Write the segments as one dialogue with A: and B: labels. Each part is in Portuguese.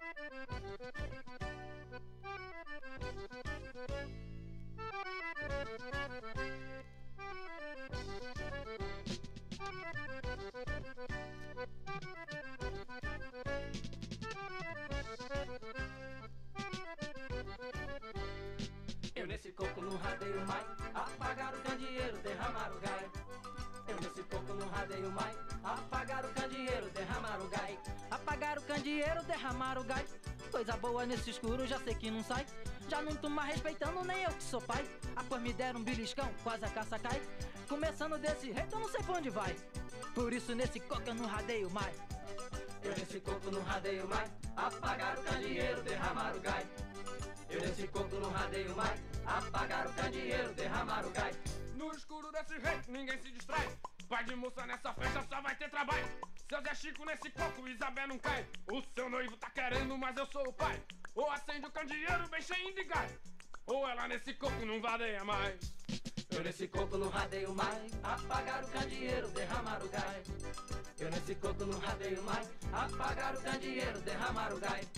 A: Eu nesse coco não radeio mais, apagar o candeeiro, derramar o gai. Eu nesse coco não radeio mais, apagar o candeeiro, derramar o gai. Apagar o candeeiro, derramar o gai. Coisa boa nesse escuro, já sei que não sai. Já não tô mais respeitando, nem eu que sou pai. Após me deram um beliscão, quase a caça cai. Começando desse jeito, eu não sei pra onde vai. Por isso nesse coco eu não radeio mais. Eu nesse coco não radeio mais, apagar o candeeiro, derramar o gai. Eu nesse coco não radeio mais, apagar o candeeiro, derramar o gai.
B: No escuro desse jeito ninguém se distrai. Pai de moça nessa festa só vai ter trabalho. Seu Zé Chico nesse coco, Isabel não cai. O seu noivo tá querendo, mas eu sou o pai. Ou acende o candeeiro bem cheio de gás, ou ela nesse coco não vadeia mais.
A: Eu nesse coco não radeio mais, apagar o candeeiro, derramar o gai. Eu nesse coco não radeio mais, apagar o candeeiro, derramar o gai.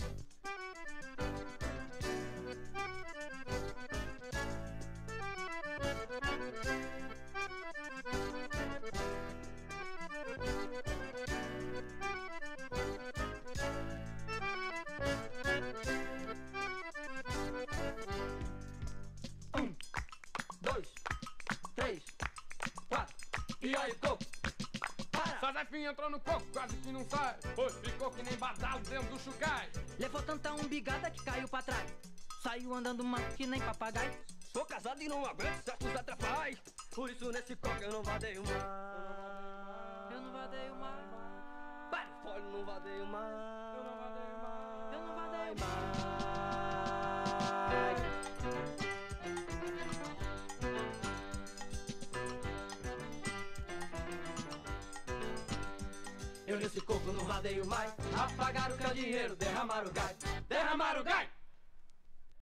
A: Um, dois, três, quatro, e aí coco, para!
B: Só Zefinho entrou no coco, quase que não sai, pois ficou que nem badalo dentro do chucai.
A: Levou tanta umbigada que caiu pra trás, saiu andando manco que nem papagaio.
C: Sou casado e não aguento certos atrapalhos, por isso nesse coco eu não vadeio mais.
A: Eu não vadeio mais.
C: Para fora, não vadeio mais.
B: Eu não vadeio mais.
A: Eu não vadeio mais. Eu nesse coco não vadeio mais, apagar o candeeiro, derramar o gai. Derramar o gai!